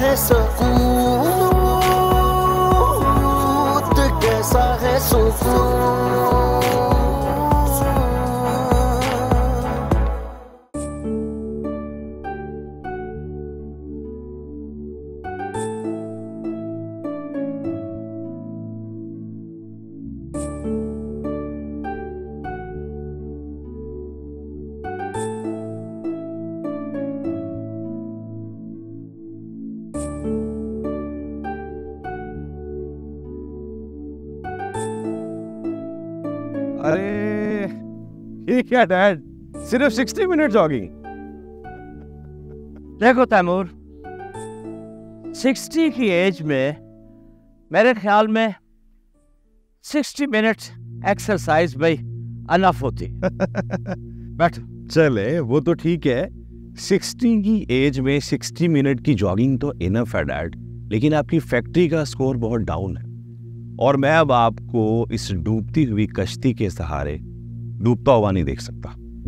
है सकूत, कैसा है सुकून। अरे ये क्या डैड, सिर्फ 60 मिनट जॉगिंग? देखो तैमूर, 60 की एज में मेरे ख्याल में 60 मिनट एक्सरसाइज भाई अनफ होती। बट चले वो तो ठीक है, 60 की एज में 60 मिनट की जॉगिंग तो इनफ है डैड, लेकिन आपकी फैक्ट्री का स्कोर बहुत डाउन है और मैं अब आपको इस डूबती हुई कश्ती के सहारे डूबता हुआ नहीं देख सकता।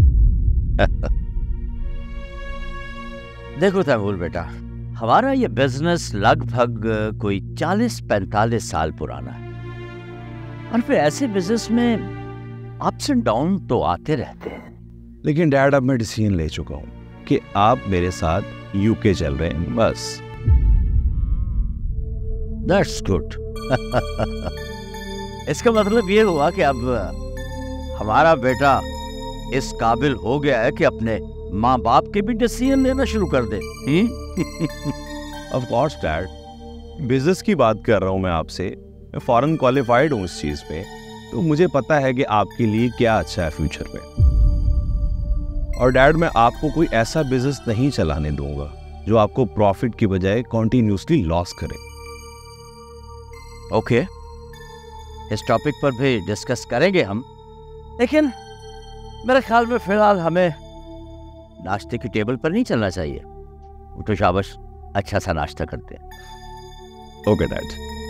देखो तैमूर बेटा, हमारा ये बिजनेस लगभग कोई 40-45 साल पुराना है और फिर ऐसे बिजनेस में अप्स एंड डाउन तो आते रहते हैं। लेकिन डैड अब मैं डिसीजन ले चुका हूं कि आप मेरे साथ यूके चल रहे हैं, बस। That's good. इसका मतलब ये हुआ कि अब हमारा बेटा इस काबिल हो गया है कि अपने माँ बाप के भी डिसीजन लेना शुरू कर दे। ऑफ कोर्स डैड, बिजनेस की बात कर रहा हूं मैं आपसे, मैं फॉरेन क्वालिफाइड हूं इस चीज पे, तो मुझे पता है कि आपके लिए क्या अच्छा है फ्यूचर में। और डैड, मैं आपको कोई ऐसा बिजनेस नहीं चलाने दूंगा जो आपको प्रॉफिट की बजाय कॉन्टिन्यूसली लॉस करे। ओके, इस टॉपिक पर भी डिस्कस करेंगे हम, लेकिन मेरे ख्याल में फिलहाल हमें नाश्ते की टेबल पर नहीं चलना चाहिए। उठो शाबाश, अच्छा सा नाश्ता करते हैं। Okay dad.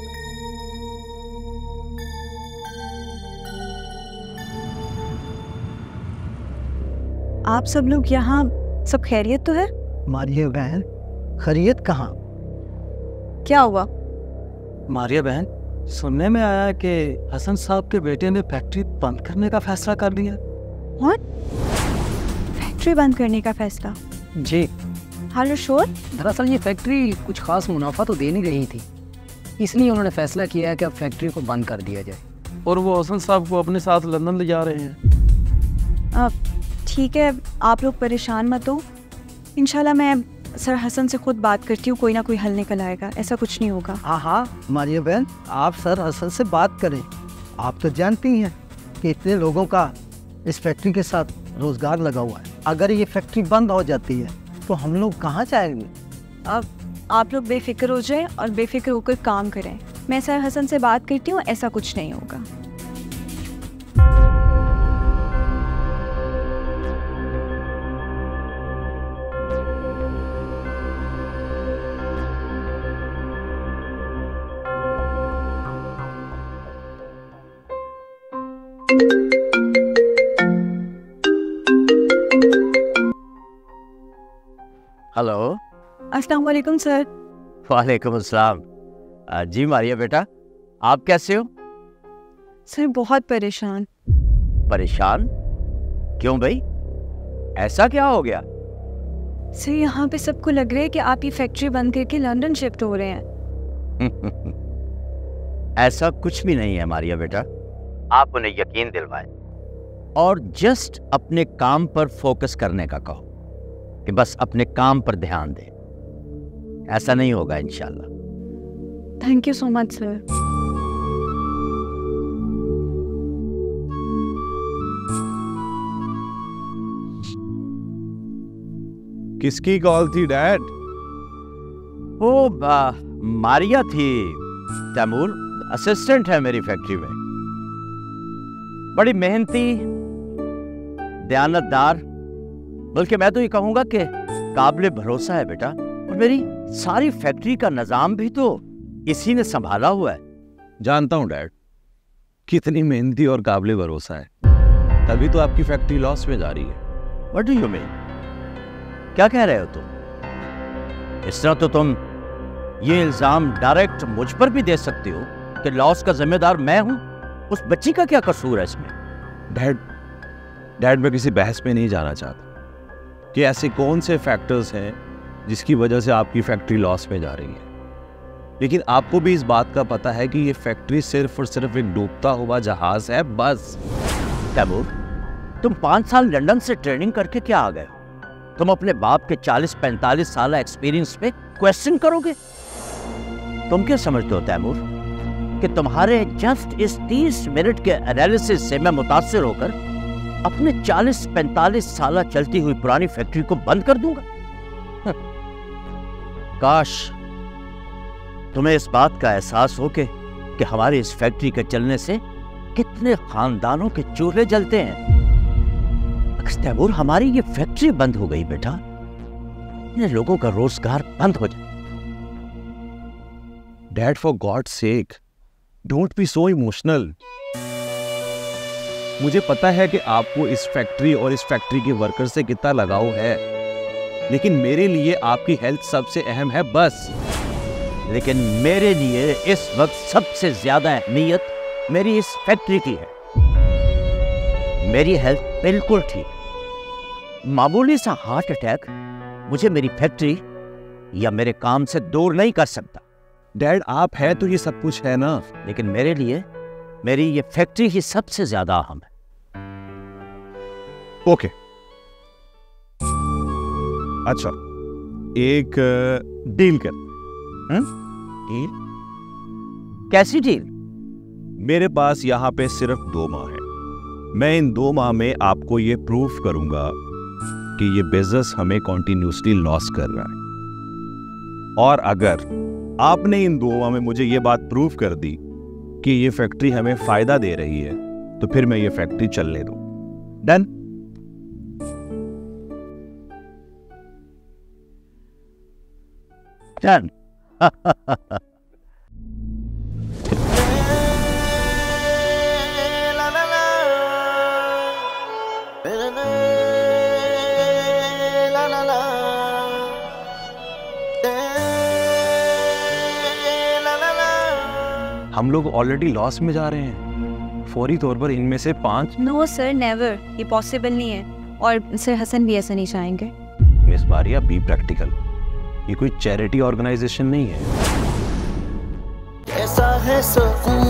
आप सब लोग यहाँ सब खैरियत तो है? मारिया बहन, खैरियत कहाँ? क्या हुआ? मारिया बहन, सुनने में आया कि हसन साहब के बेटे ने फैक्ट्री बंद करने का फैसला कर लिया। What? फैक्ट्री बंद करने का फैसला? जी। हेलो शोर। दरअसल ये फैक्ट्री कुछ खास मुनाफा तो दे नहीं रही थी, इसलिए उन्होंने फैसला किया है कि अब फैक्ट्री को बंद कर दिया जाए। और वो हसन साहब को अपने साथ लंदन ले जा रहे हैं। ठीक है, आप लोग परेशान मत हो, इंशाल्लाह मैं सर हसन से खुद बात करती हूँ, कोई ना कोई हल निकल आएगा, ऐसा कुछ नहीं होगा। हाँ हाँ मारिया बहन, आप सर हसन से बात करें। आप तो जानती हैं कि इतने लोगों का इस फैक्ट्री के साथ रोजगार लगा हुआ है। अगर ये फैक्ट्री बंद हो जाती है तो हम लोग कहाँ जाएंगे? अब आप लोग बेफिक्र हो जाएं और बेफिक्र होकर काम करें। मैं सर हसन से बात करती हूँ, ऐसा कुछ नहीं होगा। हेलो। अस्सलाम वालेकुम सर। वालेकुम अस्सलाम। जी मारिया बेटा, आप कैसे हो? सर बहुत परेशान। परेशान? क्यों भाई, ऐसा क्या हो गया? सर यहाँ पे सबको लग रहा है कि आप ये फैक्ट्री बंद करके लंदन शिफ्ट हो रहे हैं। ऐसा कुछ भी नहीं है मारिया बेटा, आप उन्हें यकीन दिलवाएं और जस्ट अपने काम पर फोकस करने का कहो कि बस अपने काम पर ध्यान दें। ऐसा नहीं होगा इंशाल्लाह। Thank you so much sir. किसकी कॉल थी डैड? वो मारिया थी तैमूर, असिस्टेंट है मेरी फैक्ट्री में, बड़ी मेहनती, दयानतदार, बल्कि मैं तो ये कहूंगा कि काबिल भरोसा है बेटा। और मेरी सारी फैक्ट्री का निजाम भी तो इसी ने संभाला हुआ है। जानता हूं डैड, कितनी मेहनती और काबिल भरोसा है, तभी तो आपकी फैक्ट्री लॉस में जा रही है। What do you mean? क्या कह रहे हो तुम? इस तरह तो तुम ये इल्जाम डायरेक्ट मुझ पर भी दे सकते हो कि लॉस का जिम्मेदार मैं हूं। उस बच्ची का क्या कसूर है इसमें? डैड मैं किसी बहस में नहीं जाना चाहता कि ऐसे कौन से फैक्टर्स हैं जिसकी वजह से आपकी फैक्ट्री लॉस में जा रही है, लेकिन आपको भी इस बात का पता है कि ये फैक्ट्री सिर्फ और सिर्फ एक डूबता हुआ जहाज है, बस। तैमूर, तुम 5 साल लंदन से ट्रेनिंग करके क्या आ गए? तुम अपने बाप के 40-45 साल एक्सपीरियंस पे क्वेश्चन करोगे? तुम क्या समझते हो तैमूर कि तुम्हारे जस्ट इस 30 मिनट के एनालिसिस से मैं मुतासिर होकर अपने 40-45 साल चलती हुई पुरानी फैक्ट्री को बंद कर दूंगा? काश तुम्हें इस बात का एहसास हो कि हमारी इस फैक्ट्री के चलने से कितने खानदानों के चूल्हे जलते हैं। तैमूर, हमारी ये फैक्ट्री बंद हो गई बेटा, इतने लोगों का रोजगार बंद हो जाए। Dad, for God sake don't be so emotional. मुझे पता है कि आपको इस फैक्ट्री और इस फैक्ट्री के वर्कर से कितना लगाव है, लेकिन मेरे लिए आपकी हेल्थ सबसे अहम है, बस। लेकिन मेरे लिए इस वक्त सबसे ज्यादा अहमियत मेरी इस फैक्ट्री की है। मेरी हेल्थ बिल्कुल ठीक। मामूली सा हार्ट अटैक मुझे मेरी फैक्ट्री या मेरे काम से दूर नहीं कर सकता। डैड, आप है तो ये सब कुछ है ना, लेकिन मेरे लिए मेरी ये फैक्ट्री ही सबसे ज्यादा अहम है। ओके, अच्छा, एक डील कर। डील? कैसी डील? मेरे पास यहाँ पे सिर्फ 2 माह है। मैं इन 2 माह में आपको ये प्रूफ करूंगा कि ये बिजनेस हमें कॉन्टिन्यूसली लॉस कर रहा है, और अगर आपने इन 2 माह में मुझे ये बात प्रूफ कर दी कि ये फैक्ट्री हमें फायदा दे रही है, तो फिर मैं ये फैक्ट्री चलने दूं। डन? डन। हम लोग ऑलरेडी लॉस में जा रहे हैं। फौरी तौर पर इनमें से 5। नो सर, नेवर, ये पॉसिबल नहीं है, और सर हसन भी ऐसा नहीं चाहेंगे। Miss Baria, be practical. ये कोई चैरिटी ऑर्गेनाइजेशन नहीं है। कैसा है सुकून,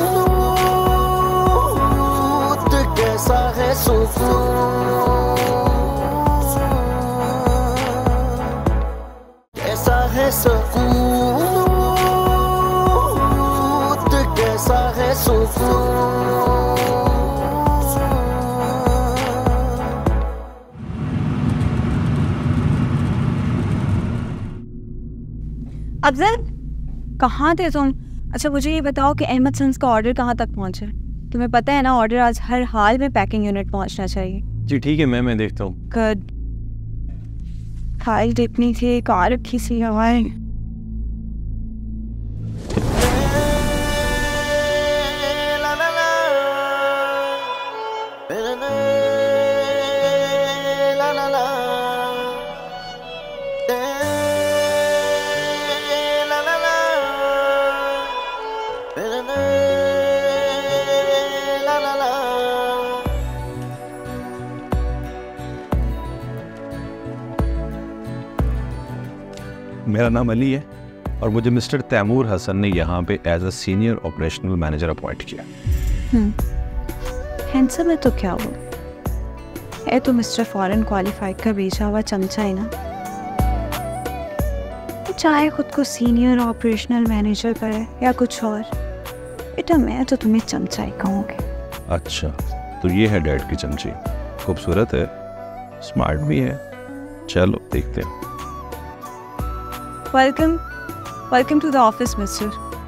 कैसा है सुकून, कैसा है सुकून, कैसा है सुकून। अफजल, कहाँ थे तुम? अच्छा, मुझे ये बताओ कि अहमद सन्स का ऑर्डर कहाँ तक पहुँचा? तुम्हें पता है ना, ऑर्डर आज हर हाल में पैकिंग यूनिट पहुँचना चाहिए। जी ठीक है, मैं देखता हूँ। गुड। फाइल देखनी थी, कार रखी सी हवाएं। मेरा नाम अली है और मुझे मिस्टर तैमूर हसन ने यहाँ पे as a senior operational manager appoint किया। हैंडसम है तो क्या हो, है तो मिस्टर फॉरेन क्वालिफाइड का भेजा हुआ चमचा है ना। तो चाहे खुद को सीनियर ऑपरेशनल मैनेजर करे या कुछ और, बेटा मैं तो तुम्हें चमचा ही कहूँगी। अच्छा, तो ये है डैड की चमची। खूबसूरत है, स्मार्ट भी है। चलो देखते हैं। Welcome to the office mister.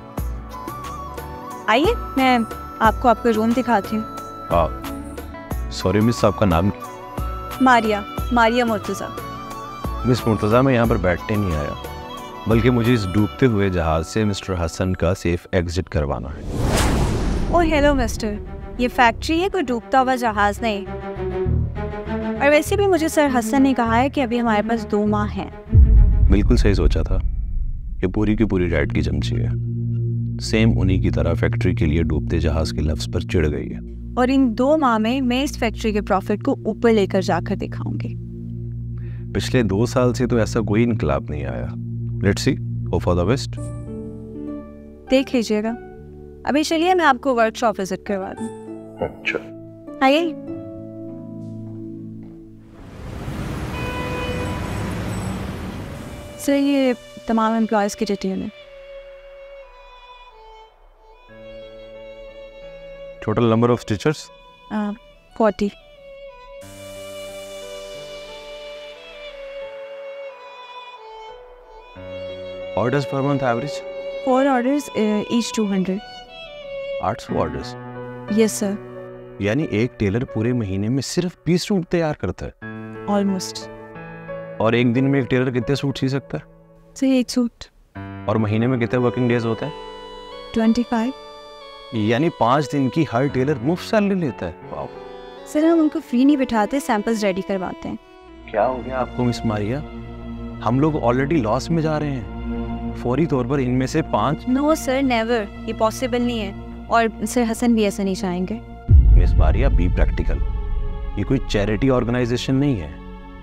आइए, मैं आपको आपका रूम दिखाती हूँ। सॉरी मिस, आपका नाम? मारिया मुर्तज़ा। मिस मुर्तज़ा, मैं यहाँ पर बैठने नहीं आया, बल्कि मुझे इस डूबते हुए जहाज से मिस्टर हसन का सेफ एग्जिट करवाना है। ओह हेलो मिस्टर, ये फैक्ट्री है, कोई डूबता हुआ जहाज नहीं। और वैसे भी मुझे सर हसन ने कहा है कि अभी हमारे पास 2 माह हैं। बिल्कुल सही सोचा था। ये पूरी की पूरी डैड की चमची है। सेम उन्हीं की तरह फैक्ट्री के लिए डूबते जहाज के लफ्ज पर चिढ़ गई है। और इन 2 माह में मैं इस फैक्ट्री के प्रॉफिट को ऊपर लेकर जाकर दिखाऊंगी। पिछले 2 साल से तो ऐसा कोई इनकलाब नहीं आया। Let's see, hope for the best. देख लीजिएगा। अभी चलिए मैं आपको वर्कशॉप विजिट करवा दूं। अच्छा, आइए। सर ये तमाम एम्प्लॉयज़ की डिटेल है। Total number of stitchers 40। Orders per month average 4 orders each 200। 800 orders. Yes sir. यानी एक टेलर पूरे महीने में सिर्फ 20 सूट तैयार करता है। ऑलमोस्ट। और एक दिन में एक टेलर कितने सूट सी सकता है? Sir 1 suit. और महीने में कितने वर्किंग डेज होते हैं? 25। यानी 5 दिन की हर टेलर मुफ्त सैलरी लेता है। वाओ। सर हम उनको फ्री नहीं बिठाते, सैंपल्स रेडी करवाते हैं। क्या हो गया आपको मिस मारिया? हम लोग ऑलरेडी लॉस में जा रहे हैं। फौरी तौर पर इनमें से 5। नो सर, नेवर, ये पॉसिबल नहीं है। और सर हसन भी ऐसा नहीं चाहेंगे। Miss Maria, be practical. ये कोई चैरिटी ऑर्गेनाइजेशन नहीं है।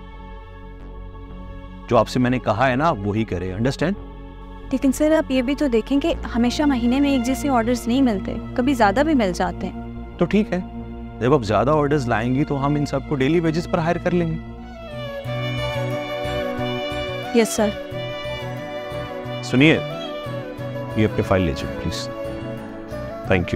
जो आपसे मैंने कहा है ना, आप वही करें। अंडरस्टैंड? लेकिन सर आप ये भी तो देखें कि हमेशा महीने में एक जैसे ऑर्डर्स नहीं मिलते, कभी ज़्यादा भी मिल जाते हैं। तो ठीक है, जब आप ज़्यादा ऑर्डर्स लाएंगी तो हम इन सबको डेली वेजेस पर हायर कर लेंगे। Yes sir. सुनिए, ये अपनी फाइल लीजिए प्लीज। Thank you.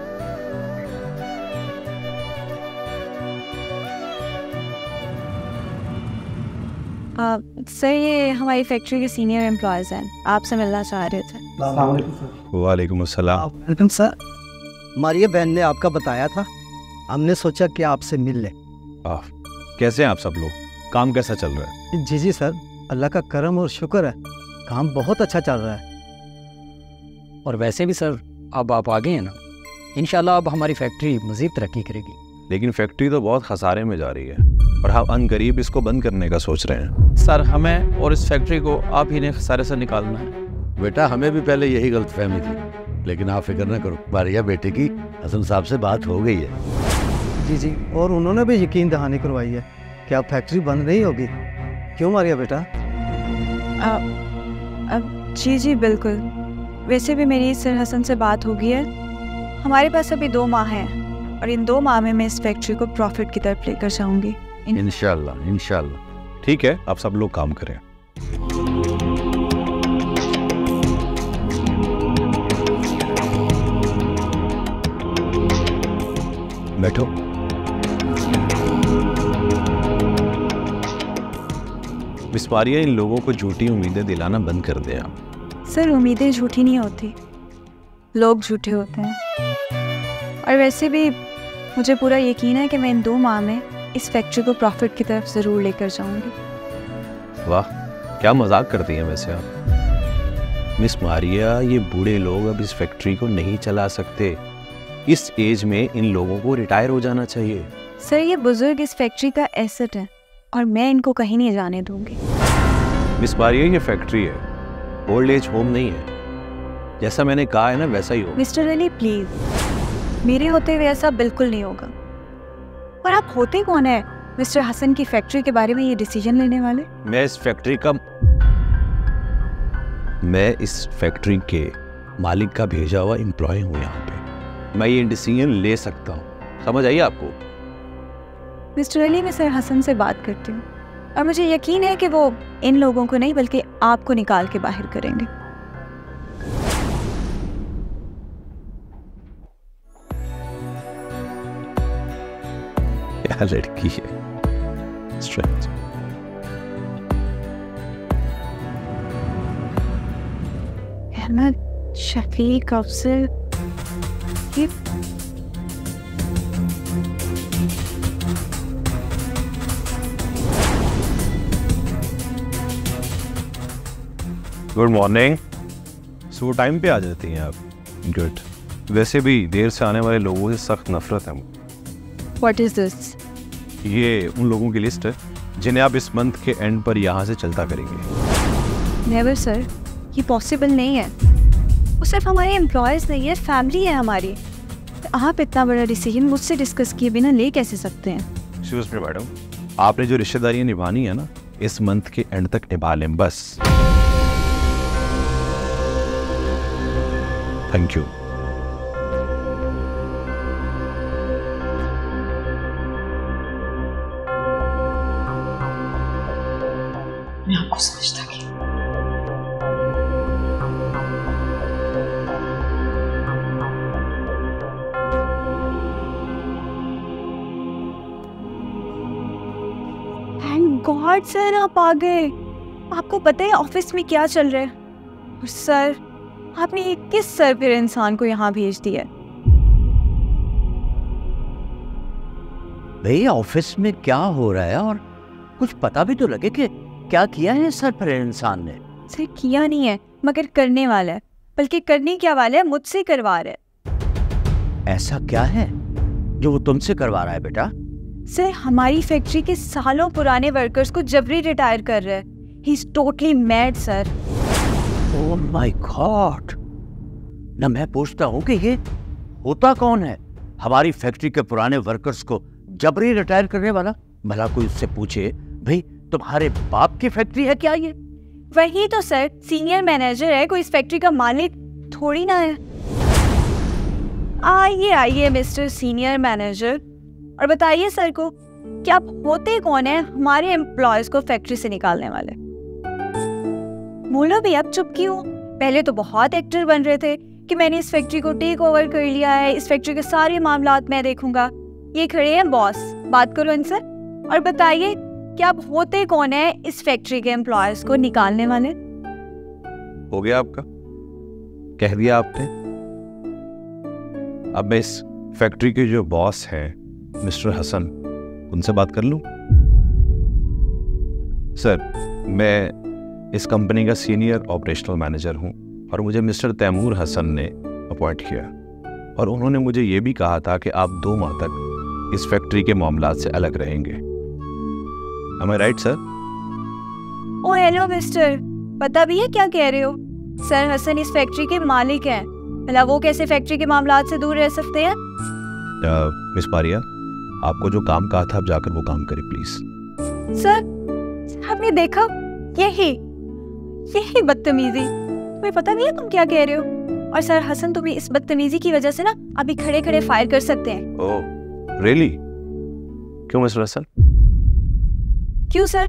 सर ये हमारी फैक्ट्री के सीनियर एम्प्लॉयज़ हैं, आपसे मिलना चाह रहे थे। वालेकुम अस्सलाम। Welcome sir. मारिया बहन ने आपका बताया था, हमने सोचा कि आपसे मिल लें। कैसे हैं आप सब लोग? काम कैसा चल रहा है? जी सर, अल्लाह का करम और शुक्र है, काम बहुत अच्छा चल रहा है। और वैसे भी सर अब आप आ गए हैं ना, इंशाल्लाह अब हमारी फैक्ट्री मज़ीद तरक्की करेगी। लेकिन फैक्ट्री तो बहुत खसारे में जा रही है और हम अनकरीब इसको बंद करने का सोच रहे हैं। सर हमें और इस फैक्ट्री को आप ही ने खसारे से निकालना है। बेटा हमें भी पहले यही गलतफहमी थी, लेकिन आप फिक्र न करो, मारिया बेटे की हसन साहब से बात हो गई है। जी, और उन्होंने भी यकीन दहानी करवाई है कि अब फैक्ट्री बंद नहीं होगी। क्यों मारिया बेटा? जी बिल्कुल। वैसे भी मेरी सर हसन से बात हो गई है। हमारे पास अभी 2 माह हैं और इन 2 माह में मैं इस फैक्ट्री को प्रॉफिट की तरफ लेकर जाऊंगी। इंशाल्लाह इंशाल्लाह। ठीक है, आप सब लोग काम करें। बैठो। मिस मारिया, इन लोगों को झूठी उम्मीदें दिलाना बंद कर दें आप। सर उम्मीदें झूठी नहीं होती, लोग झूठे होते हैं। और वैसे भी मुझे पूरा यकीन है कि मैं इन 2 माह में इस फैक्ट्री को प्रॉफिट की तरफ ज़रूर लेकर जाऊंगी। वाह, क्या मजाक करती हैं वैसे आप। मिस मारिया, ये बूढ़े लोग अब इस फैक्ट्री को नहीं चला सकते। इस एज में इन लोगों को रिटायर हो जाना चाहिए। सर ये बुजुर्ग इस फैक्ट्री का एसेट है और मैं इनको कहीं नहीं जाने दूंगी। मिस मारिया, ये फैक्ट्री है, ओल्ड एज होम नहीं है। जैसा मैंने कहा है ना, वैसा ही हो। मिस्टर अली प्लीज, मेरे होते हुए ऐसा बिल्कुल नहीं होगा। और आप होते कौन है मिस्टर हसन की फैक्ट्री के बारे में ये डिसीजन लेने वाले? मैं इस फैक्ट्री के मालिक का भेजा हुआ एम्प्लॉय हूँ यहाँ पे। मैं ये डिसीजन ले सकता हूँ, समझ आई आपको? मिस्टर अली, मैं सर हसन से बात करती हूँ और मुझे यकीन है कि वो इन लोगों को नहीं बल्कि आपको निकाल के बाहर करेंगे। क्या लड़की है, स्ट्रेंथ। अहमद, शफीक, अफसर, ये गुड मॉर्निंग। सो टाइम पे आ जाती हैं आप। गुड। वैसे भी देर से आने वाले लोगों से सख्त नफरत है। What is this? ये उन लोगों की लिस्ट है जिन्हें आप इस मंथ के एंड पर यहाँ से चलता करेंगे। नेवर सर, ये पॉसिबल नहीं है। वो सिर्फ हमारे एम्प्लॉयज़ नहीं है, फैमिली है हमारी। आप इतना बड़ा डिसीजन मुझसे डिस्कस किए बिना ले कैसे सकते हैं? एक्सक्यूज मी मैडम, आपने जो रिश्तेदारियां निभानी है ना, इस मंथ के एंड तक निभा लें बस। Thank you. मैं आपको समझता कि थैंक गॉड सर आप आ गए। आपको पता है ऑफिस में क्या चल रहा है? और सर आपने ये किस सर फिर इंसान को यहाँ भेज दिया? भैया ऑफिस में क्या हो रहा है और कुछ पता भी तो लगे कि क्या किया है सर पर इंसान ने। सर किया नहीं है मगर करने वाला है, बल्कि करने क्या वाला है, मुझसे करवा रहा है। ऐसा क्या है जो वो तुमसे करवा रहा है बेटा? सर हमारी फैक्ट्री के सालों पुराने वर्कर्स को जबरी रिटायर कर रहा है। He is totally mad sir. Oh my god. ना मैं पूछता हूँ कि ये होता कौन है हमारी फैक्ट्री के पुराने वर्कर्स को जबरी रिटायर करने वाला? भला कोई उससे पूछे भाई तुम्हारे बाप की फैक्ट्री है क्या ये? वही तो सर, सीनियर मैनेजर है, कोई इस फैक्ट्री का मालिक थोड़ी ना है। आइए आइए मिस्टर सीनियर मैनेजर, और बताइए सर को कि आप होते कौन है हमारे एम्प्लॉयज को फैक्ट्री से निकालने वाले? बोलो भी आप चुप क्यों? पहले तो बहुत एक्टर बन रहे थे कि मैंने इस फैक्ट्री को टेक ओवर कर लिया है, इस फैक्ट्री के सारे मामलात मैं देखूंगा। ये खड़े हैं बॉस, बात करो इनसे और बताइए कि आप होते कौन है इस फैक्ट्री के एम्प्लॉयज को निकालने वाले? हो गया आपका, कह दिया आपने। अब मैं इस फैक्ट्री के जो बॉस हैं मिस्टर हसन, उनसे बात कर लूं? सर मैं इस कंपनी का सीनियर ऑपरेशनल मैनेजर हूं और मुझे मिस्टर तैमूर हसन ने अपॉइंट किया और उन्होंने मुझे ये भी कहा था कि आप 2 माह तक इस फैक्ट्री के मामलात से अलग रहेंगे। Am I right, sir? Oh hello mister, पता भी है क्या कह रहे हो? सर हसन इस फैक्ट्री के मालिक हैं, भला वो कैसे फैक्ट्री के मामलात से दूर रह सकते हैं? मिस पारिया, आपको जो काम कहा था आप जाकर वो काम करें प्लीज। सर आपने देखा, यही बदतमीजी। तुम्हें पता नहीं है तुम क्या कह रहे हो? और सर हसन तुम्हें इस बदतमीजी की वजह से ना अभी खड़े खड़े फायर कर सकते हैं। Oh really? क्यों मिस्टर हसन? क्यों सर?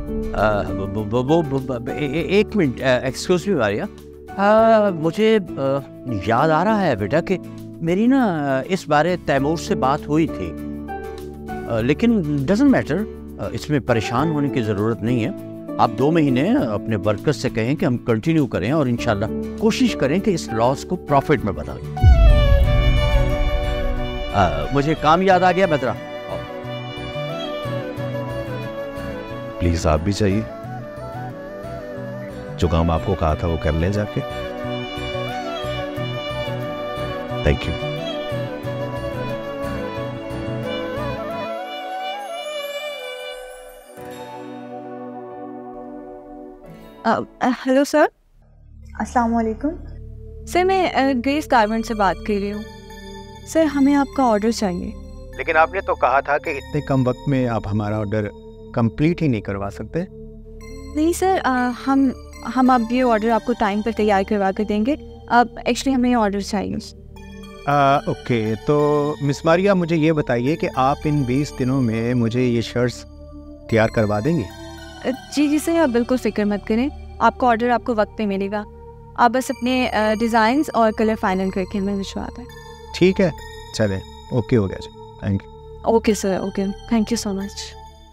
एक मिनट, एक्सक्यूज मी पारिया, मुझे याद आ रहा है बेटा कि मेरी ना इस बारे तैमूर से बात हुई थी, लेकिन डजंट मैटर, इसमें परेशान होने की ज़रूरत नहीं है। आप 2 महीने अपने वर्कर्स से कहें कि हम कंटिन्यू करें और इंशाल्लाह कोशिश करें कि इस लॉस को प्रॉफिट में बदलें। मुझे काम याद आ गया मित्रा। प्लीज आप भी चाहिए, जो काम आपको कहा था वो कर लें जाके। Thank you. Hello sir. अस्सलाम वालेकुम सर, मैं ग्रेस गारमेंट से बात कर रही हूँ। सर हमें आपका ऑर्डर चाहिए। लेकिन आपने तो कहा था कि इतने कम वक्त में आप हमारा ऑर्डर कंप्लीट ही नहीं करवा सकते। नहीं सर, हम अब ये ऑर्डर आपको टाइम पर तैयार करवा कर देंगे। अब एक्चुअली हमें ऑर्डर चाहिए। ओके, तो मिस मारिया मुझे ये बताइए कि आप इन 20 दिनों में मुझे ये शर्ट्स तैयार करवा देंगे? जी सर, आप बिल्कुल फिक्र मत करें, आपका ऑर्डर आपको वक्त पे मिलेगा। आप बस अपने डिज़ाइंस और कलर फाइनल करके हमें भिजवा दें। ठीक है, चले, ओके हो गया जी, thank you. Okay sir, okay, thank you so much.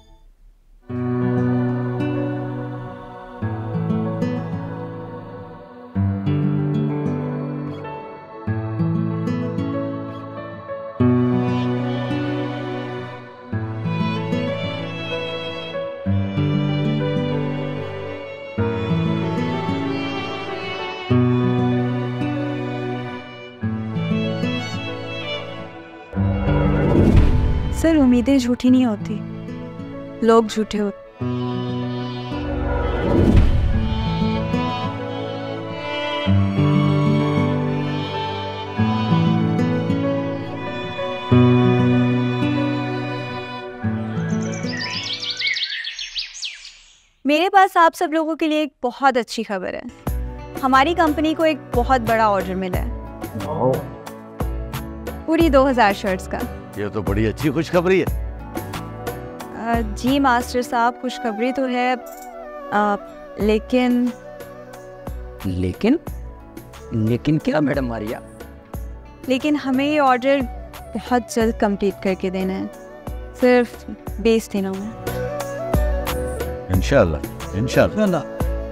Sir उम्मीदें झूठी नहीं होती, लोग झूठे होते। मेरे पास आप सब लोगों के लिए एक बहुत अच्छी खबर है। हमारी कंपनी को एक बहुत बड़ा ऑर्डर मिला है, पूरी 2000 शर्ट्स का। ये तो बड़ी अच्छी खुशखबरी है। जी मास्टर साहब, खुशखबरी तो है, लेकिन लेकिन क्या मैडम मारिया? लेकिन हमें ये ऑर्डर बहुत जल्द कंप्लीट करके देना है, सिर्फ 20 दिनों में। इंशाल्लाह इंशाल्लाह।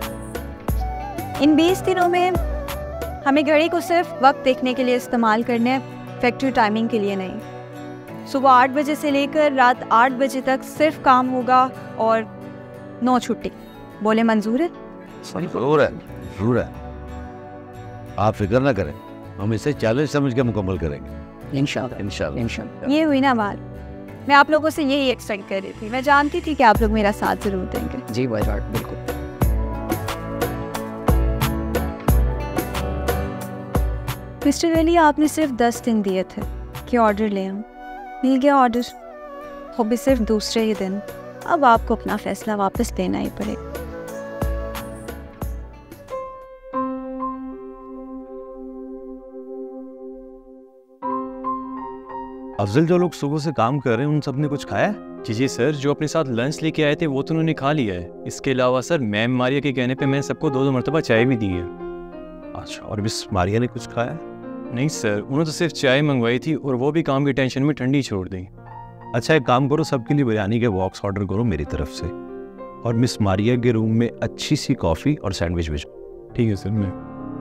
इन 20 दिनों में हमें घड़ी को सिर्फ वक्त देखने के लिए इस्तेमाल करना है, फैक्ट्री टाइमिंग के लिए नहीं। सुबह 8 बजे से लेकर रात 8 बजे तक सिर्फ काम होगा और 9 छुट्टी। बोले मंजूर है? जरूर है, जरूर है। आप फिक्र ना करें, हम इसे चैलेंज समझ के मुकम्मल करेंगे इंशाल्लाह इंशाल्लाह इंशाल्लाह। ये हुई ना बात। मैं आप लोगों से यही एक्सपेक्ट कर रही थी। मैं जानती थी कि आप लोग मेरा साथ जरूर देंगे। जी भाई लॉर्ड, बिल्कुल। मिस्टर अली, आपने सिर्फ 10 दिन दिए थे कि ऑर्डर ले आऊं। मिल गया ऑर्डर, वो भी सिर्फ दूसरे ही दिन। अब आपको अपना फैसला वापस लेना ही पड़ेगा। अफजल, जो लोग सुबह से काम कर रहे हैं उन सब ने कुछ खाया? जी सर, जो अपने साथ लंच लेके आए थे वो तो उन्होंने खा लिया है। इसके अलावा सर मैम मारिया के कहने पे मैंने सबको 2-2 मरतबा चाय भी दी है। अच्छा, और मिस मारिया ने कुछ खाया? नहीं सर, उन्होंने तो सिर्फ चाय मंगवाई थी और वो भी काम की टेंशन में ठंडी छोड़ दी। अच्छा, एक काम करो, सबके लिए बिरयानी के बॉक्स ऑर्डर करो मेरी तरफ से, और मिस मारिया के रूम में अच्छी सी कॉफ़ी और सैंडविच भेजो। ठीक है सर। मैं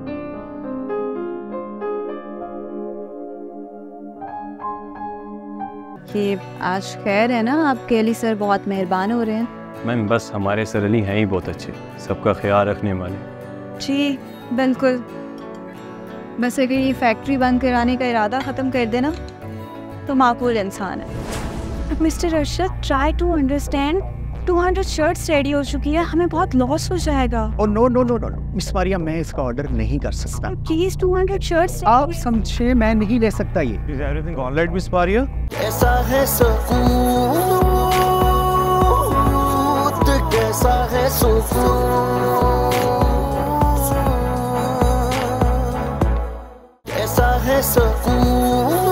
कि आज खैर है ना, आपके अली सर बहुत मेहरबान हो रहे हैं। मैम बस हमारे सर अली हैं ही बहुत अच्छे, सबका ख्याल रखने वाले। जी बिल्कुल। बस अगर ये फैक्ट्री बंद कराने का इरादा ख़त्म कर देना तो माकूल इंसान है। Mister Arshad, try to understand. 200 shirts ready हो चुकी है, हमें बहुत लॉस हो जाएगा। Oh no no no no miss Maria, मैं इसका ऑर्डर नहीं कर सकता। प्लीज 200 शर्ट्स आप समझे, मैं नहीं ले सकता ये। Is everything all right, miss Maria? कैसा है सुकून, कैसा है सुकून, कैसा है सुकून,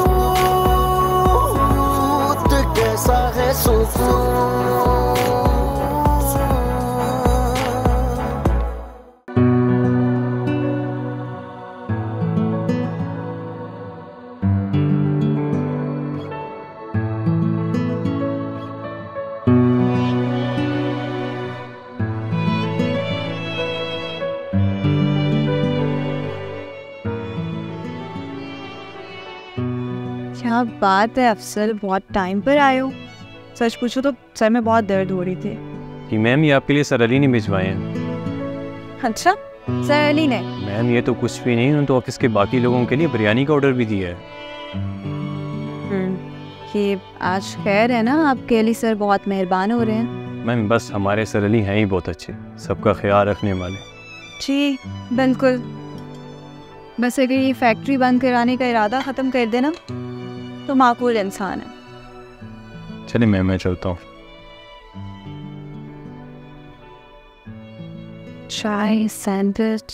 कैसा है सुकून। क्या बात है अफसर, बहुत टाइम पर आए हो। सच पूछो तो सर में बहुत दर्द हो रही थी। कि मैम ये आपके लिए सर अली ने भिजवाए हैं। अच्छा, सर अली ने? मैम ये तो कुछ भी नहीं, उन्होंने तो ऑफिस के बाकी लोगों के लिए बिरयानी का ऑर्डर भी दिया है। कि आज खैर है ना, आपके अली सर बहुत मेहरबान हो रहे हैं। मैम बस हमारे सर अली हैं ही बहुत अच्छे, सबका ख्याल रखने वाले। जी बिल्कुल। बस अगर ये फैक्ट्री बंद कराने का इरादा ख़त्म कर देना तो माकूल इंसान है। चलिए मैम, मैं चलता हूँ। चाय, सैंडविच।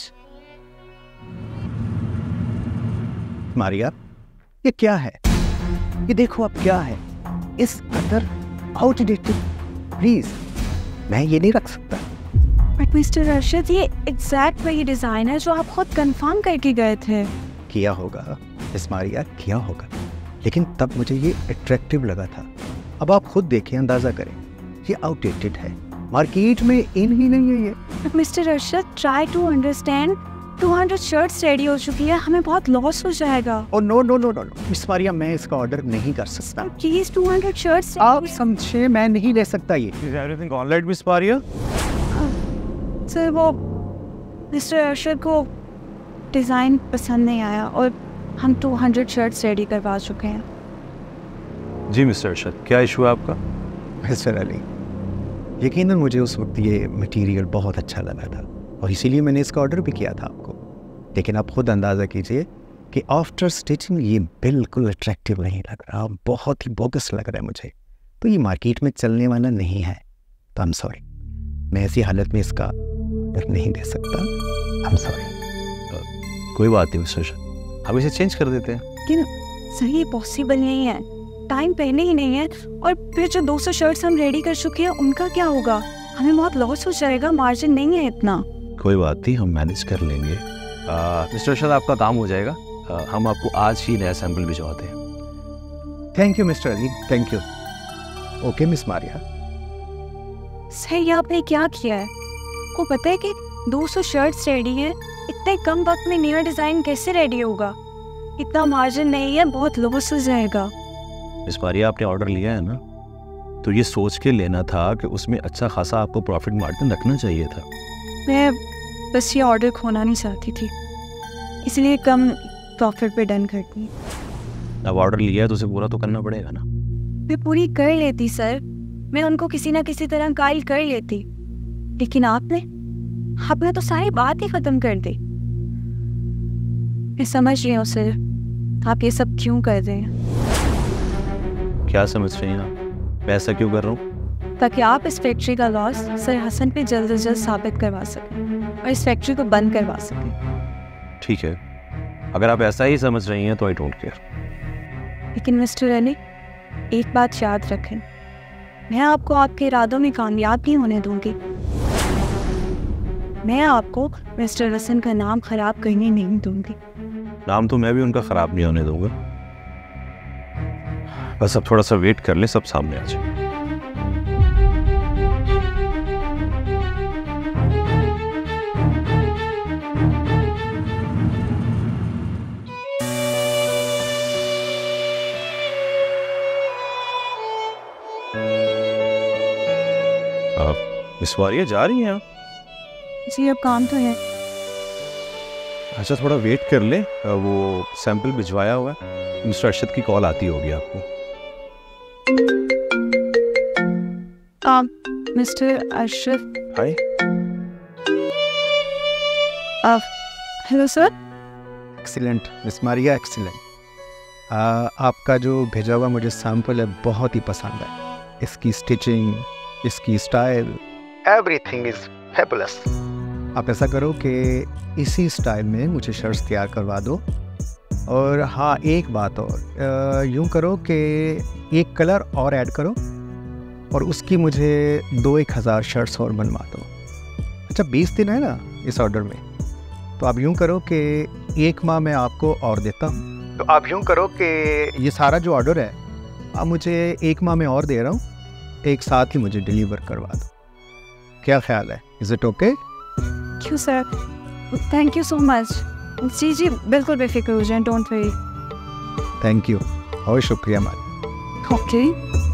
मारिया, ये क्या है? ये देखो अब क्या है, इस कदर आउटडेटेड। प्लीज, मैं ये नहीं रख सकता। बट मिस्टर अरशद, ये एग्जैक्ट वही डिज़ाइन है जो आप खुद कंफर्म करके गए थे। किया होगा मिस मारिया, किया होगा, लेकिन तब मुझे ये अट्रैक्टिव लगा था। अब आप खुद देखें, अंदाजा करें, ये आउटडेटेड है, मार्केट में इन ही नहीं है ये। Mister Arshad, try to understand. 200 shirts ready हो चुकी है, हमें बहुत लॉस हो जाएगा। Oh no no no no miss Maria, मैं इसका ऑर्डर नहीं कर सकता। Please 200 shirts. आप समझे, मैं नहीं ले सकता ये। Is everything all right, miss Maria? Sir वो मिस्टर अरशद को डिज़ाइन पसंद नहीं आया और हम 200 शर्ट्स रेडी करवा चुके हैं। जी मिस्टर अरशद, क्या इशू है आपका? मिस्टर अली, यकीनन मुझे उस वक्त ये मटेरियल बहुत अच्छा लगा था और इसीलिए मैंने इसका ऑर्डर भी किया था आपको। लेकिन आप खुद अंदाज़ा कीजिए कि आफ्टर स्टिचिंग ये बिल्कुल अट्रैक्टिव नहीं लग रहा, बहुत ही बोगस लग रहा है मुझे, तो ये मार्केट में चलने वाला नहीं है। तो आई एम सॉरी, मैं ऐसी हालत में इसका ऑर्डर नहीं दे सकता। I am sorry. कोई बात नहीं मिस्टर अर्शद, हम इसे चेंज कर देते हैं। लेकिन सर ये पॉसिबल नहीं है, टाइम पहले ही नहीं है, और फिर जो 200 शर्ट्स हम रेडी कर चुके हैं उनका क्या होगा? हमें बहुत लॉस हो जाएगा, मार्जिन नहीं है इतना। कोई बात नहीं, हम मैनेज कर लेंगे। मिस्टर अर्शद, आपका काम हो जाएगा। हम आपको आज ही नया सैंपल भिजवाते हैं। Thank you mister Ali, thank you. Okay miss Maria. Sir ये आपने क्या किया है? को पता है कि 200 शर्ट्स रेडी है, इतने कम वक्त में नया डिजाइन कैसे रेडी होगा? इतना मार्जिन नहीं है, बहुत लॉस हो जाएगा। मिस मारिया, आपने ऑर्डर लिया है ना, तो ये सोच के लेना था कि उसमें अच्छा खासा आपको प्रॉफिट मार्जिन रखना चाहिए था। मैं बस ये ऑर्डर खोना नहीं चाहती थी, इसलिए कम प्रॉफिट पे डन करती। अब ऑर्डर लिया है तो उसे पूरा तो करना पड़ेगा ना। मैं पूरी कर लेती सर, मैं उनको किसी ना किसी तरह कायल कर लेती, लेकिन आपने तो सारी बात ही खत्म कर दी। मैं समझ रही हूँ सर, आप ये सब क्यों कर रहे हैं। क्या समझ रही हैं आप? मैं ऐसा क्यों कर रहा हूँ? ताकि आप इस फैक्ट्री का लॉस सर हसन पे जल्द से जल्द साबित करवा सकें और इस फैक्ट्री को बंद करवा सकें। ठीक है, अगर आप ऐसा ही समझ रही हैं तो आई डोंट केयर। लेकिन मिस्टर अली, एक बात याद रखें, मैं आपको आपके इरादों में कामयाब नहीं होने दूंगी। मैं आपको मिस्टर हसन का नाम खराब करने नहीं दूंगी। नाम तो मैं भी उनका खराब नहीं होने दूंगा। बस अब थोड़ा सा वेट कर ले, सब सामने आ जाए। मिस मारिया जा रही हैं? जी अब काम तो है। अच्छा थोड़ा वेट कर ले, वो सैंपल भिजवाया हुआ है, मिस्टर अर्शद की कॉल आती होगी आपको। Mister Arshad. Hi. Hello sir. Excellent miss Maria, excellent. आपका जो भेजा हुआ मुझे सैंपल है बहुत ही पसंद है। इसकी स्टिचिंग, इसकी स्टाइल, एवरीथिंग इज फैबुलस। आप ऐसा करो कि इसी स्टाइल में मुझे शर्ट्स तैयार करवा दो। और हाँ, एक बात और, यूँ करो कि एक कलर और ऐड करो और उसकी मुझे 2-1000 शर्ट्स और बनवा दो। अच्छा 20 दिन है ना इस ऑर्डर में, तो आप यूँ करो कि 1 माह मैं आपको और देता हूँ। तो आप यूँ करो कि ये सारा जो ऑर्डर है आप मुझे 1 माह में और दे रहा हूँ, एक साथ ही मुझे डिलीवर करवा दो। क्या ख्याल है? Is it okay? क्यों sir, thank you so much. जी जी बिल्कुल बेफिक्र हो जाए, डोंट वरी। थैंक यू, और शुक्रिया मालिक। ओके।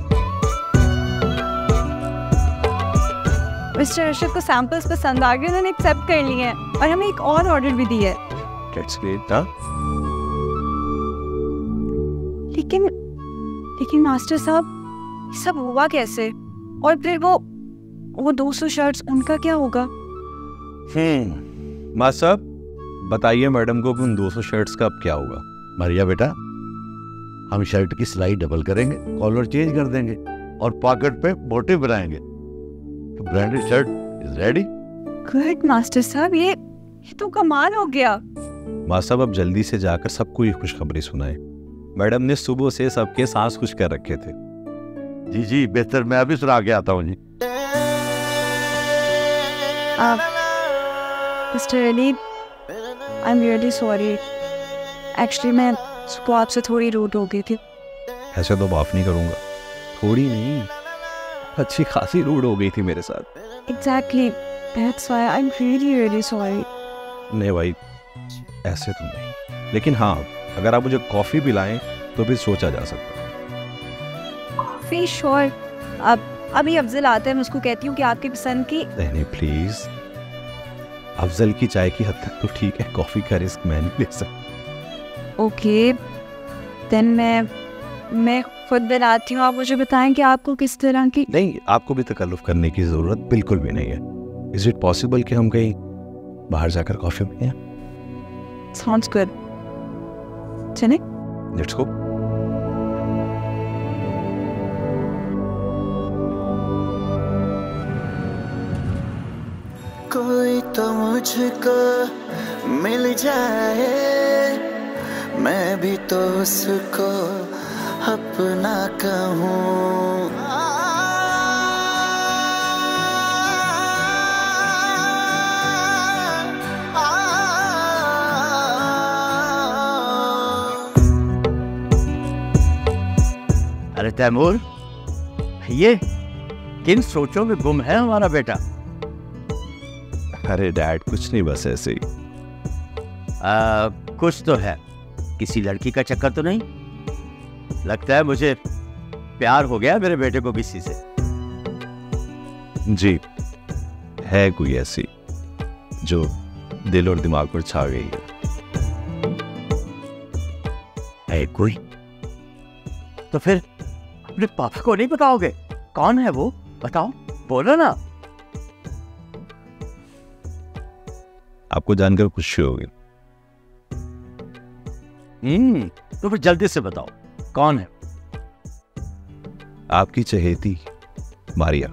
मिस्टर अर्शद को सैंपल्स पसंद आ गए, उन्होंने एक्सेप्ट कर लिए हैं और हमें एक और ऑर्डर भी दिया है। That's great, हाँ? लेकिन मास्टर साहब, ये सब हुआ कैसे? और फिर वो 200 शर्ट्स, उनका क्या होगा? मास्टर साहब बताइए मैडम को कि उन 200 शर्ट्स का अब क्या होगा। मारिया बेटा, हम शर्ट की सिलाई डबल करेंगे, कॉलर चेंज कर देंगे और पॉकेट पे मोटिव बनाएंगे। Branded shirt is ready. Good master साहब, ये तो कमाल हो गया। मास्टर साहब अब जल्दी से जाकर सबको ये खुशखबरी सुनाए। मैडम ने सुबह से सबके सांस खुश कर रखे थे। जी जी बेहतर, मैं अभी सुना के आता हूँ जी। Mister Ali, I am really sorry. Actually मैं सुबह आपसे थोड़ी रूड हो गई थी। ऐसे तो माफ नहीं करूंगा, थोड़ी नहीं अच्छी खासी रूड हो गई थी मेरे साथ। Exactly, that's why I am really really sorry. नहीं भाई, ऐसे तो नहीं, लेकिन हाँ अगर आप मुझे कॉफी पिलाएं तो फिर सोचा जा सकता है। कॉफी? श्योर। अब अभी अफजल आता है, मैं उसको कहती हूँ कि आपकी पसंद की। नहीं प्लीज, अफजल की चाय की हद तक तो ठीक है, कॉफी का रिस्क मैं नहीं ले सकता। ओके देन मैं खुद बनाती हूँ, आप मुझे बताएं कि आपको किस तरह की। नहीं, आपको भी तकल्लुफ करने की जरूरत बिल्कुल भी नहीं है। इज इट पॉसिबल कि हम कहीं बाहर जाकर कॉफी पिएं? Sounds good. चले? Let's go. कोई तो मुझको मिल जाए, मैं भी तो उसको अपना कहूँ। अरे तैमूर, ये किन सोचों में गुम है हमारा बेटा? अरे डैड कुछ नहीं, बस ऐसे ही। कुछ तो है। किसी लड़की का चक्कर तो नहीं? लगता है मुझे प्यार हो गया मेरे बेटे को किसी से। जी, है कोई ऐसी जो दिल और दिमाग पर छा गई है कोई? तो फिर अपने पापा को नहीं बताओगे? कौन है वो? बताओ, बोलो ना। आपको जानकर खुशी होगी। तो फिर जल्दी से बताओ, कौन है? आपकी चहेती मारिया।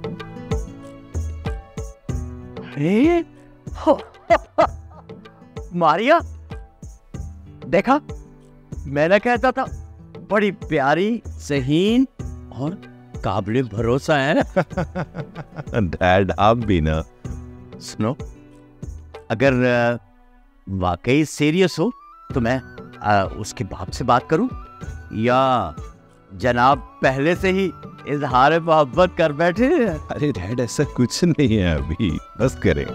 मारिया, देखा, मैंने कहता था बड़ी प्यारी, सहीन और काबिल भरोसा है। डैड आप भी ना। सुनो, अगर वाकई सीरियस हो तो मैं उसके बाप से बात करूं, या जनाब पहले से ही इजहार मोहब्बत कर बैठे? अरे डैड ऐसा कुछ नहीं है अभी, बस करें।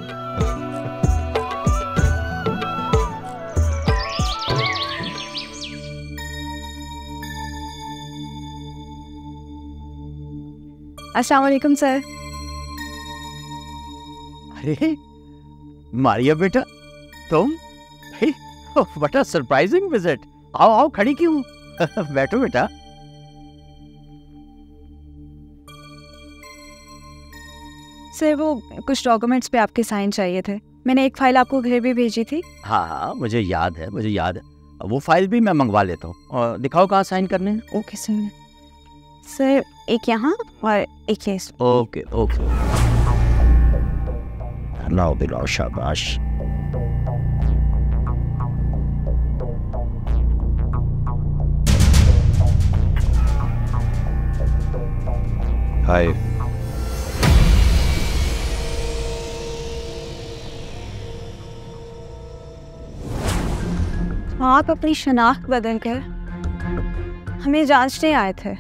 अस्सलाम वालेकुम सर। अरे मारिया बेटा, तुम? What a surprising visit. आओ आओ, खड़ी क्यों? बैठो बेटा। सर वो कुछ डॉक्यूमेंट्स पे आपके साइन चाहिए थे। मैंने एक फाइल आपको घर भी भेजी थी। हाँ हाँ, मुझे याद है, मुझे याद है। वो फाइल भी मैं मंगवा लेता हूँ। और दिखाओ कहाँ साइन करने हैं। Okay sir. सर एक यहाँ और एक ये। Okay okay. लाओ दिलाओ, शाबाश। हाय। आप अपनी शनाख्त बदल कर हमें जांचने आए थे।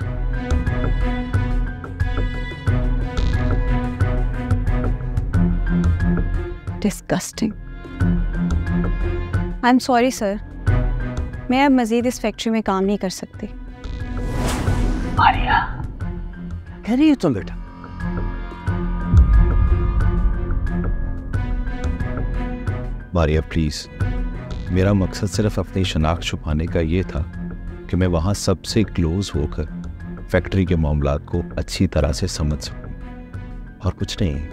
Disgusting. I am sorry sir, मैं अब मजीद इस फैक्ट्री में काम नहीं कर सकती। मारिया, कह रही हो तुम बेटा? मारिया प्लीज, मेरा मकसद सिर्फ अपनी शनाख्त छुपाने का ये था कि मैं वहां सबसे क्लोज होकर फैक्ट्री के मामलात को अच्छी तरह से समझ सकूं, और कुछ नहीं।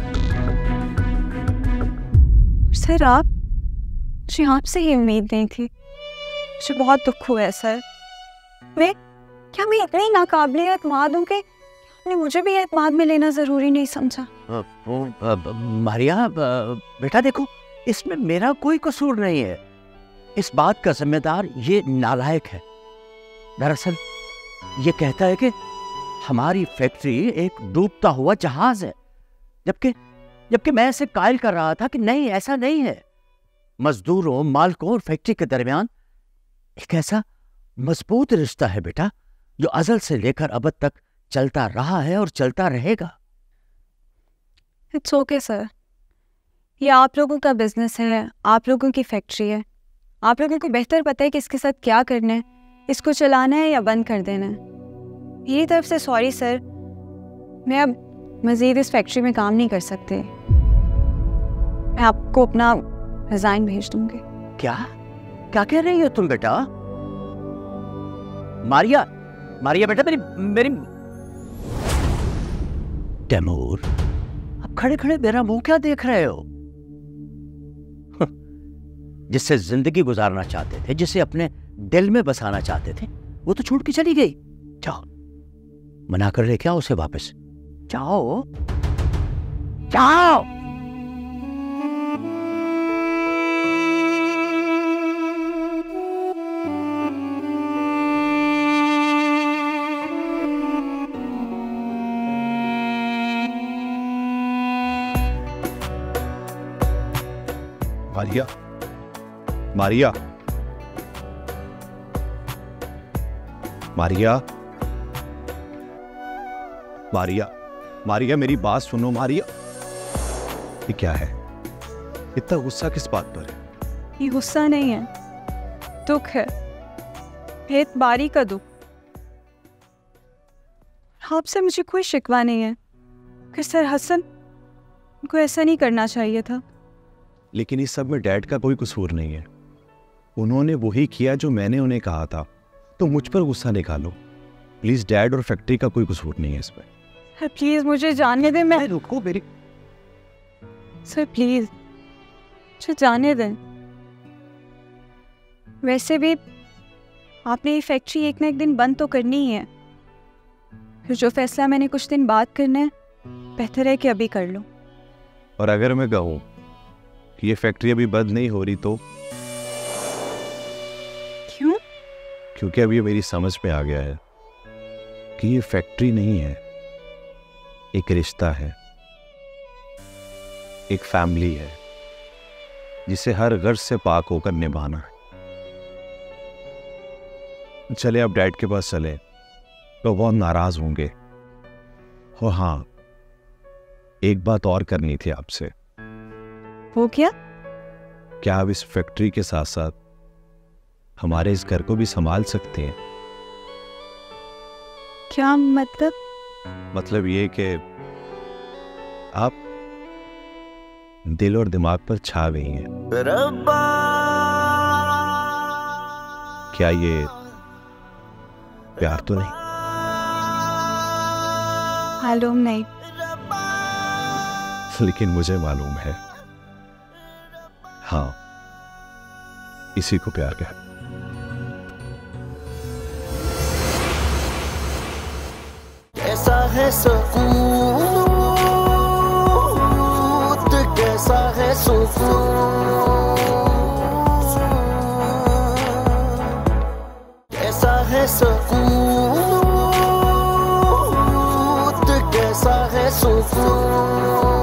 सर मुझे आपसे ये उम्मीद नहीं थी। मुझे बहुत दुख हुआ है सर। मैं इतनी नाकाबिल एतमाद हूँ कि आपने मुझे भी एतमाद में लेना जरूरी नहीं समझा। मारिया बेटा देखो, इसमें मेरा कोई कसूर नहीं है। इस बात का जिम्मेदार ये नालायक है। दरअसल ये कहता है कि हमारी फैक्ट्री एक डूबता हुआ जहाज है, जबकि मैं इसे कायल कर रहा था कि नहीं, ऐसा नहीं है। मजदूरों, मालिकों और फैक्ट्री के दरमियान एक ऐसा मजबूत रिश्ता है बेटा, जो अज़ल से लेकर अब तक चलता रहा है और चलता रहेगा। इट्स ओके सर, ये आप लोगों का बिजनेस है, आप लोगों की फैक्ट्री है। आप लोगों को बेहतर पता है कि इसके साथ क्या करना है, इसको चलाना है या बंद कर देना है। मेरी तरफ से सॉरी सर, मैं अब मज़ीद इस फैक्ट्री में काम नहीं कर सकते। मैं आपको अपना रिजाइन भेज दूंगी। क्या क्या कह रही हो तुम बेटा? मारिया बेटा, मेरी तैमूर, अब खड़े खड़े मेरा मुंह क्या देख रहे हो? जिससे जिंदगी गुजारना चाहते थे, जिसे अपने दिल में बसाना चाहते थे, वो तो छूट के चली गई। जाओ मना कर लेके आओ उसे वापस। जाओ जाओ। मारिया, मारिया, मारिया, मारिया, मारिया, मेरी बात सुनो मारिया। ये क्या है? इतना गुस्सा किस बात पर है? ये गुस्सा नहीं है, दुख है, एतबारी का दुख। आपसे मुझे कोई शिकवा नहीं है कि सर हसन को ऐसा नहीं करना चाहिए था। लेकिन इस सब में डैड का कोई कसूर नहीं है। उन्होंने वही किया जो मैंने उन्हें कहा था, तो मुझ पर गुस्सा निकालो प्लीज। डैड और फैक्ट्री का कोई कसूर नहीं है इसमें। सर प्लीज मुझे जाने दें। मैं रुको मेरी। सर प्लीज मुझे जाने दें। वैसे भी आपने ये फैक्ट्री एक ना एक दिन बंद तो करनी ही है। फिर जो फैसला मैंने कुछ दिन बाद करना है, बेहतर है कि अभी कर लो। और अगर मैं कहूं कि ये फैक्ट्री अभी बंद नहीं हो रही तो? क्यों? क्योंकि अब ये मेरी समझ में आ गया है कि ये फैक्ट्री नहीं है, एक रिश्ता है, एक फैमिली है जिसे हर गर्ज से पाक होकर निभाना है। चले अब डैड के पास चले, तो बहुत नाराज होंगे। और हाँ, एक बात और करनी थी आपसे। वो क्या? क्या आप इस फैक्ट्री के साथ साथ हमारे इस घर को भी संभाल सकते हैं? क्या मतलब? मतलब ये कि आप दिल और दिमाग पर छा गई हैं। क्या ये प्यार तो नहीं? मालूम नहीं, लेकिन मुझे मालूम है। हाँ, इसी को प्यार कहते हैं। कैसा है सुकून, कैसा है सुकून, कैसा है सुकून, कैसा है सुकून।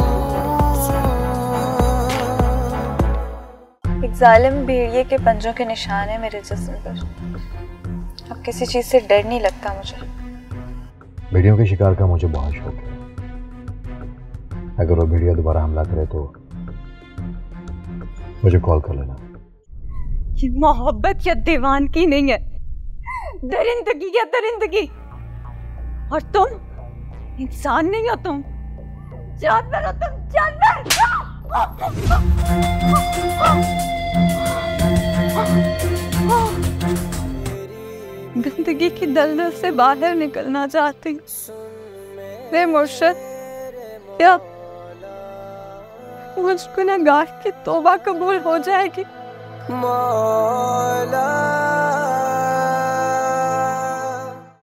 एक जालिम भेड़िए के पंजों के निशान है मेरे जिस्म पर। अब किसी चीज से डर नहीं लगता मुझे। भेड़ियों के शिकार का मुझे बहुत शौक है। अगर वो भेड़िया दोबारा हमला करे तो मुझे कॉल कर लेना। ये मोहब्बत या दीवानगी नहीं है, दरिंदगी या दरिंदगी। और तुम इंसान नहीं हो, तुम जानवर हो, तुम जानवर। जिंदगी की दलदल से बाहर निकलना चाहती वे मुर्शिद, क्या मुझ गुनहगार की तौबा कबूल हो जाएगी? मौला